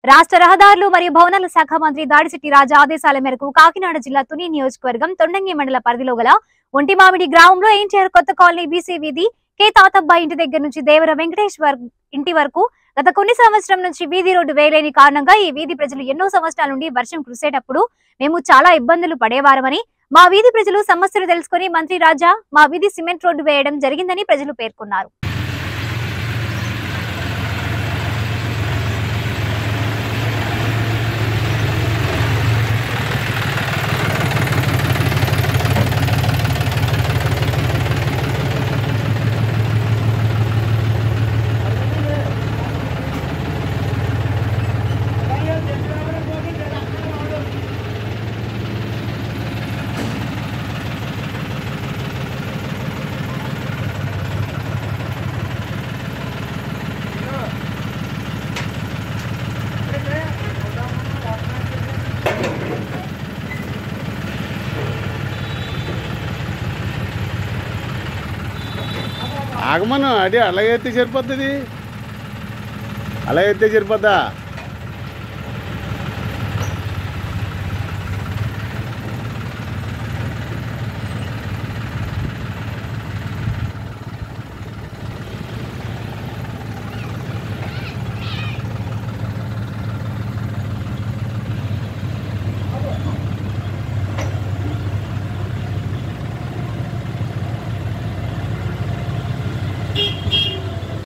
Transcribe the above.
రాష్ట్ర రహదారులు మరియు భవనాల శాఖ మంత్రి దాడిశెట్టి రాజా ఆదేశాల మేరకు కాకినాడ జిల్లా తుని నియోజకవర్గం తొండంగి మండల పరిధిలో గల ఒంటిమామిడి గ్రామంలో ఎన్టీఆర్ కొత్త కాలనీ బీసీ వీధి కె తాతబ్బాయి ఇంటి దగ్గర నుంచి దేవర వెంకటేశ్వర్ ఇంటి వరకు గత కొన్ని సంవత్సరం నుంచి వీధి రోడ్డు వేయలేని కారణంగా ఈ వీధి ప్రజలు ఎన్నో సంవత్సరాల నుండి వర్షం కురిసేటప్పుడు మేము చాలా ఇబ్బందులు పడేవారమని, మా వీధి ప్రజలు సమస్యలు తెలుసుకుని మంత్రి రాజా మా వీధి సిమెంట్ రోడ్డు వేయడం జరిగిందని ప్రజలు పేర్కొన్నారు. ఆగమను అది అలాగైతే సరిపోతుంది, అలాగైతే సరిపోద్దా?